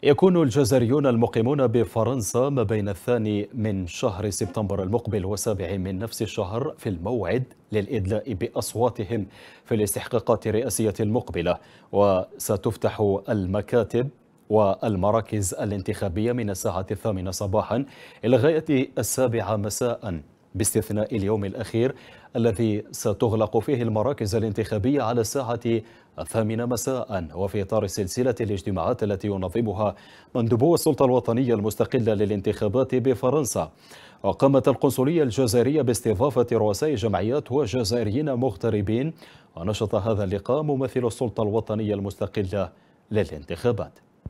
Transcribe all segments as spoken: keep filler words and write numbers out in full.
يكون الجزائريون المقيمون بفرنسا ما بين الثاني من شهر سبتمبر المقبل والسابع من نفس الشهر في الموعد للإدلاء بأصواتهم في الاستحقاقات الرئاسية المقبلة، وستفتح المكاتب والمراكز الانتخابية من الساعة الثامنة صباحا إلى غاية السابعة مساء، باستثناء اليوم الأخير الذي ستغلق فيه المراكز الانتخابية على الساعة الثامنة مساء، وفي إطار سلسلة الاجتماعات التي ينظمها مندوبو السلطة الوطنية المستقلة للانتخابات بفرنسا. وقامت القنصلية الجزائرية باستضافة رؤساء جمعيات وجزائريين مغتربين، ونشط هذا اللقاء ممثل السلطة الوطنية المستقلة للانتخابات.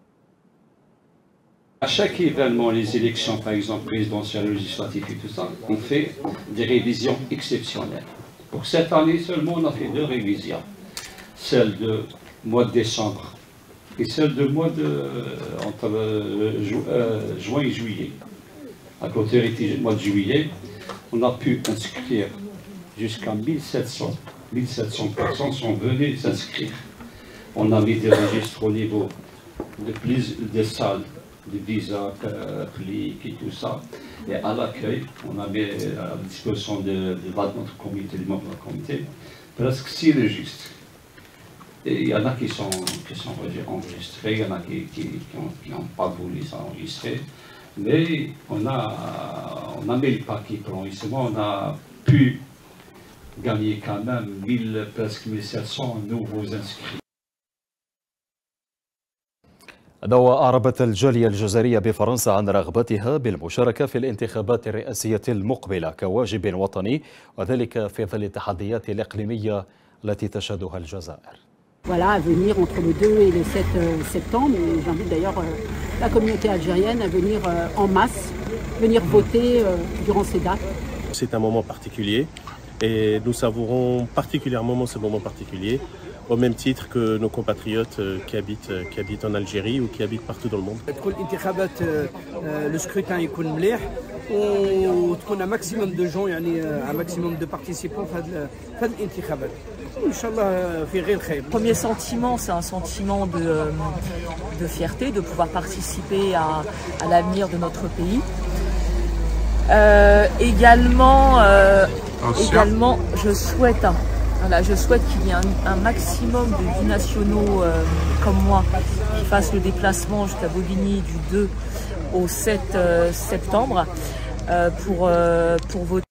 À chaque événement, les élections, par exemple présidentielles, législatives et tout ça, on fait des révisions exceptionnelles. Pour cette année seulement, on a fait deux révisions. Celle de mois de décembre et celle de mois de entre euh, ju euh, juin et juillet. À côté du mois de juillet, on a pu inscrire jusqu'à mille sept cents. mille sept cents personnes sont venues s'inscrire. On a mis des registres au niveau de plus des salles de visa, clic et tout ça. Et à l'accueil, on a mis à la disposition de, de notre comité, des membres de notre comité, presque six registres. Et il y en a qui sont, qui sont enregistrés, il y en a qui n'ont pas voulu s'enregistrer. Mais on a, on a mis le paquet pour l'enregistrement, on a pu gagner quand même mille, presque mille sept cents nouveaux inscrits. وأعربت الجالية الجزائرية بفرنسا عن رغبتها بالمشاركة في الانتخابات الرئاسية المقبلة كواجب وطني، وذلك في ظل التحديات الإقليمية التي تشهدها الجزائر. Voilà, à venir entre le deux et le sept septembre. J'invite d'ailleurs la communauté algérienne à venir en masse, venir voter durant ces dates. C'est un moment particulier et nous savourons particulièrement ce moment particulier, au même titre que nos compatriotes qui habitent, qui habitent en Algérie ou qui habitent partout dans le monde. Le scrutin est مليح وتكون un maximum de gens, يعني un maximum de participants في هذه الانتخابات. إن شاء الله في غير خير. Premier sentiment, c'est un sentiment de, de fierté, de pouvoir participer à, à l'avenir de notre pays. Euh, également, euh, également, je souhaite, hein, voilà, je souhaite qu'il y ait un, un maximum de binationaux euh, comme moi qui fassent le déplacement jusqu'à Bobigny du deux au sept septembre euh, pour, euh, pour voter.